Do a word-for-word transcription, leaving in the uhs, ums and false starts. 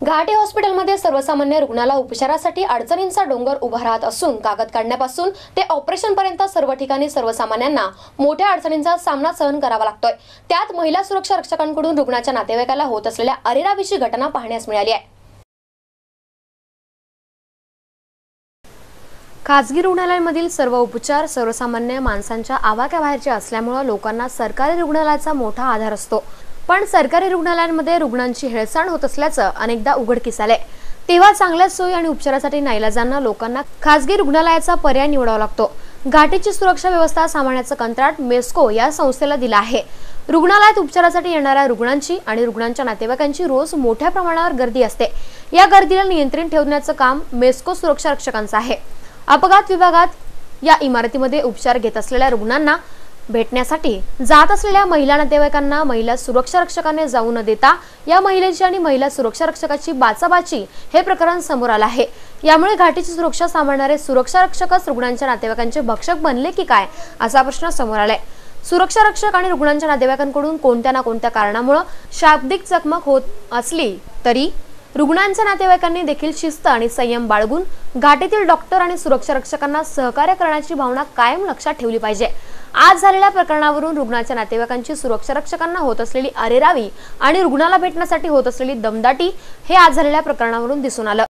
घाटी हॉस्पिटलमध्ये सर्वसामान्य रुग्णाला उपचारासाठी अडचणींचा डोंगर उभा राहत असून कागद काढण्यापासून ते ऑपरेशन पर्यंत सर्व ठिकाणी सर्वसामान्यांना मोठ्या अडचणींचा सामना सहन करावा लागतोय। त्यात महिला सुरक्षा रक्षकांकडून रुग्णाच्या नातेवाईकाला होत असलेल्या अरेरावीची घटना पाहण्यास मिळाली आहे। खासगी रुग्णालयांमधील सर्व उपचार सर्वसामान्य माणसांच्या आवाक्याबाहेरचे असल्यामुळे लोकांना सरकारी रुग्णालयाचा मोठा आधार असतो। पण सरकारी रुग्णालयांमध्ये रुग्णांची हेळसांड होत असल्याचं अनेकदा उघडकीस आले। तेव्हा चांगल्या सोयी आणि उपचारासाठी नाईलाजानं लोकांना खासगी रुग्णालयाचा पर्याय निवडावा लागतो। घाटीची सुरक्षा व्यवस्था सांभाळण्याचं कंत्राट मेस्को या संस्थेला दिलं आहे। रुग्णालयात उपचारासाठी येणाऱ्या रुग्णांची आणि रुग्णांच्या नातेवाईकांची रोज मोठ्या प्रमाणावर गर्दी असते। या गर्दीला नियंत्रण ठेवण्याचं काम मेस्को सुरक्षा रक्षकांचं आहे। अपघात विभागात या इमारतीमध्ये उपचार घेत असलेल्या रुग्णांना भेटण्यासाठी जात असलेल्या महिला नातेवाईकांना महिला सुरक्षा रक्षकाने जाऊ न देता या महिलेची आणि महिला सुरक्षा रक्षकाची बाचाबाची हे प्रकरण समोर आलं आहे। यामुळे घाटीची सुरक्षा सांभाळणारे सुरक्षा रक्षकच रुग्णांच्या नातेवाईकांचे भक्षक बनले की काय असा प्रश्न समोर आलाय। सुरक्षा रक्षक आणि रुग्णांच्या नातेवाईकांकडून कोणत्या ना कोणत्या कारणामुळे शाब्दिक चकमक होत असली तरी रुग्णांच्या नातेवाईकांनी देखील शिस्त आणि संयम बाळगून घाटीतील डॉक्टर आणि सुरक्षा रक्षकांना सहकार्य करण्याची भावना कायम लक्षात ठेवली पाहिजे। आज झालेल्या प्रकरणावरून रुग्णाच्या नातेवाईकांची सुरक्षा रक्षकांना होत असलेली अरेरावी आणि रुग्णाला भेटण्यासाठी होत असलेली दमदाटी हे आज झालेल्या प्रकरणावरून दिसून आलं।